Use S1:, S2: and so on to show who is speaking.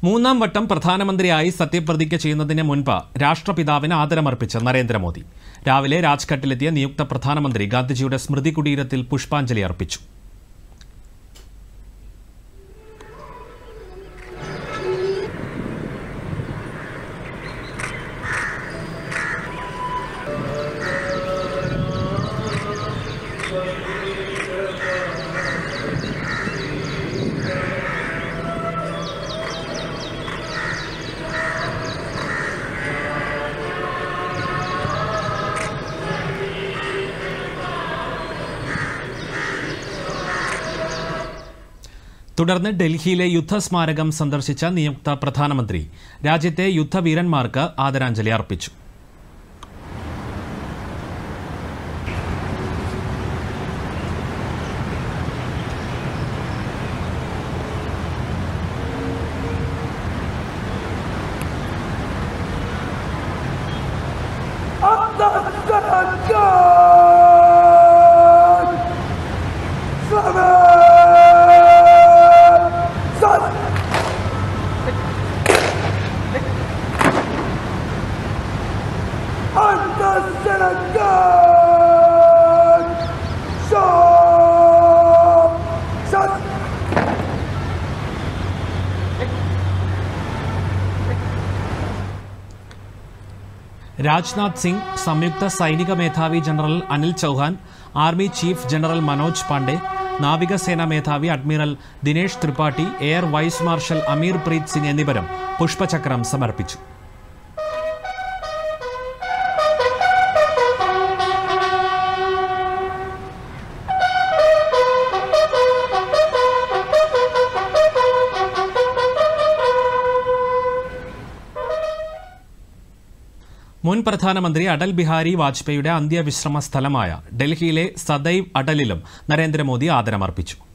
S1: മൂന്നാം വട്ടം പ്രധാനമന്ത്രിയായി സത്യപ്രതിജ്ഞ ചെയ്യുന്നതിന് മുൻപ് രാഷ്ട്രപിതാവിന് ആദരമർപ്പിച്ച നരേന്ദ്രമോദി രാവിലെ രാജ്ഘട്ടിലെത്തിയ നിയുക്ത പ്രധാനമന്ത്രി ഗാന്ധിജിയുടെ സ്മൃതി കുടീരത്തിൽ പുഷ്പാഞ്ജലി അർപ്പിച്ചു. തുടർന്ന് ഡൽഹിയിലെ യുദ്ധസ്മാരകം സന്ദർശിച്ച നിയുക്ത പ്രധാനമന്ത്രി രാജ്യത്തെ യുദ്ധവീരന്മാർക്ക് ആദരാഞ്ജലി അർപ്പിച്ചു. രാജ്നാഥ് സിംഗ്, സംയുക്ത സൈനിക മേധാവി general Anil Chauhan, army chief general Manoj Pande, നാവികസേനാ മേധാവി admiral Dinesh Tripathi, air vice marshal Amir Preet Singh എന്നിവരും പുഷ്പചക്രം സമർപ്പിച്ചു. മുൻ പ്രധാനമന്ത്രി അടൽ ബിഹാരി വാജ്പേയിയുടെ അന്ത്യവിശ്രമ സ്ഥലമായ ഡൽഹിയിലെ സദൈവ് അടലിലും നരേന്ദ്രമോദി ആദരമർപ്പിച്ചു.